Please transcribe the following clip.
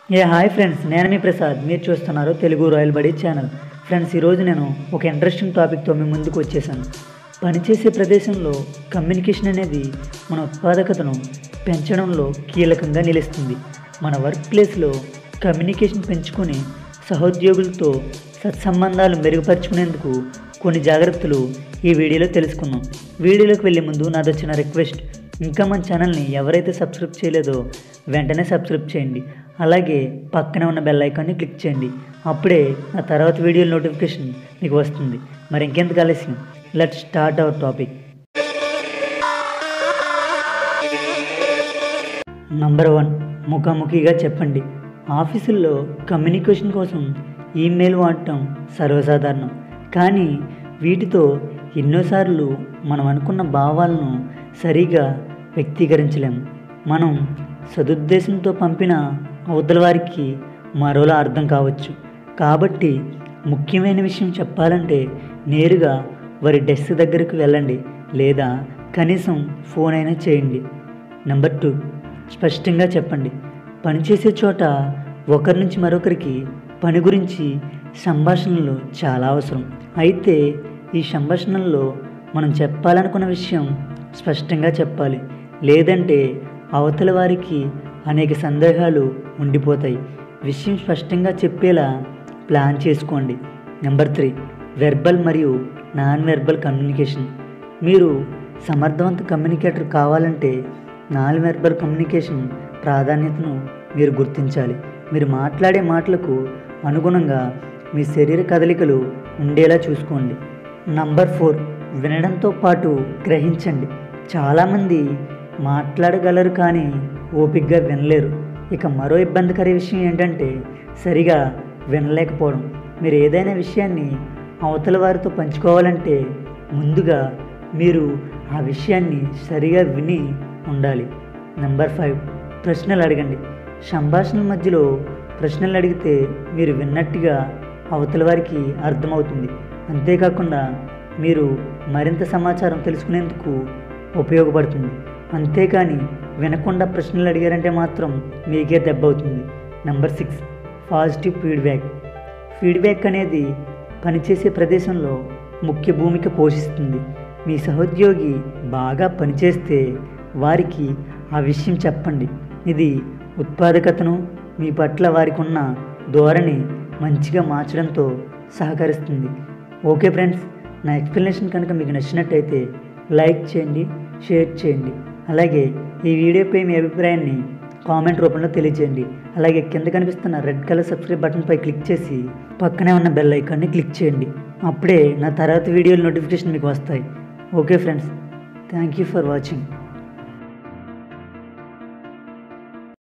Hi friends, నేను మీ ప్రసాద్. మీరు చూస్తున్నారు Telugu royal buddy channel. Friends, ఈరోజు నేను ఒక ఇంట్రెస్టింగ్ టాపిక్తో మీ ముందుకు వచ్చేసాను. పనిచేసే ప్రదేశంలో కమ్యూనికేషన్ అనేది మన ఉత్పాదకతను పెంచడంలో కీలకంగా నిలుస్తుంది. మన వర్క్ ప్లేస్లో కమ్యూనికేషన్ పెంచుకొని సహోద్యోగులతో సత్సంబంధాలు మెరుగుపరుచుకునేందుకు కొన్ని జాగ్రత్తలు ఈ వీడియోలో తెలుసుకుందాం. వీడియోలోకి వెళ్ళే ముందు నాది వచ్చిన రిక్వెస్ట్, ఇంకా మన ఛానల్ని ఎవరైతే సబ్స్క్రైబ్ చేయలేదో వెంటనే సబ్స్క్రైబ్ చేయండి. అలాగే పక్కనే ఉన్న బెల్ ఐకాన్ని క్లిక్ చేయండి. అప్పుడే నా తర్వాత వీడియో నోటిఫికేషన్ మీకు వస్తుంది. మరి ఇంకెందుకు ఆలస్యం, let's start our topic. Number 1, ముఖాముఖిగా చెప్పండి. ఆఫీసుల్లో కమ్యూనికేషన్ కోసం ఈమెయిల్ వాడటం సర్వసాధారణం. కానీ వీటితో ఎన్నోసార్లు మనం అనుకున్న భావాలను సరిగా వ్యక్తీకరించలేము. మనం సదుద్దేశంతో పంపిన అవతల వారికి మరోలా అర్థం కావచ్చు. కాబట్టి ముఖ్యమైన విషయం చెప్పాలంటే నేరుగా వారి డెస్క్ దగ్గరకు వెళ్ళండి, లేదా కనీసం ఫోన్ అయినా చేయండి. నెంబర్ 2, స్పష్టంగా చెప్పండి. పనిచేసే చోట ఒకరి నుంచి మరొకరికి పని గురించి సంభాషణలు చాలా అవసరం. అయితే ఈ సంభాషణల్లో మనం చెప్పాలనుకున్న విషయం స్పష్టంగా చెప్పాలి, లేదంటే అవతల వారికి అనేక సందేహాలు ఉండిపోతాయి. విషయం స్పష్టంగా చెప్పేలా ప్లాన్ చేసుకోండి. నెంబర్ 3, వెర్బల్ మరియు నాన్ వెర్బల్ కమ్యూనికేషన్. మీరు సమర్థవంత కమ్యూనికేటర్ కావాలంటే నాన్ వెర్బల్ కమ్యూనికేషన్ ప్రాధాన్యతను మీరు గుర్తించాలి. మీరు మాట్లాడే మాటలకు అనుగుణంగా మీ శరీర కదలికలు ఉండేలా చూసుకోండి. నంబర్ 4, వినడంతో పాటు గ్రహించండి. చాలామంది మాట్లాడగలరు కానీ ఓపికగా వినలేరు. ఇక మరో ఇబ్బందికర విషయం ఏంటంటే సరిగా వినలేకపోవడం. మీరు ఏదైనా విషయాన్ని అవతల వారితో పంచుకోవాలంటే ముందుగా మీరు ఆ విషయాన్ని సరిగా విని ఉండాలి. నెంబర్ 5, ప్రశ్నలు అడగండి. సంభాషణల మధ్యలో ప్రశ్నలు అడిగితే మీరు విన్నట్టుగా అవతల వారికి అర్థమవుతుంది. అంతేకాకుండా మీరు మరింత సమాచారం తెలుసుకునేందుకు ఉపయోగపడుతుంది. అంతేకాని వినకుండా ప్రశ్నలు అడిగారంటే మాత్రం మీకే దెబ్బ అవుతుంది. Number 6, positive feedback. ఫీడ్బ్యాక్ అనేది పనిచేసే ప్రదేశంలో ముఖ్య భూమిక పోషిస్తుంది. మీ సహోద్యోగి బాగా పనిచేస్తే వారికి ఆ విషయం చెప్పండి. ఇది ఉత్పాదకతను, మీ పట్ల వారికి ఉన్న ధోరణి మంచిగా మార్చడంతో సహకరిస్తుంది. ఓకే ఫ్రెండ్స్, నా ఎక్స్ప్లెనేషన్ కనుక మీకు నచ్చినట్టయితే లైక్ చేయండి, షేర్ చేయండి. అలాగే ఈ వీడియోపై మీ అభిప్రాయాన్ని కామెంట్ రూపంలో తెలియజేయండి. అలాగే కింద కనిపిస్తున్న రెడ్ కలర్ సబ్స్క్రైబ్ బటన్పై క్లిక్ చేసి పక్కనే ఉన్న బెల్ ఐకాన్ని క్లిక్ చేయండి. అప్పుడే నా తర్వాత వీడియోల నోటిఫికేషన్ మీకు వస్తాయి. Okay friends, thank you for watching.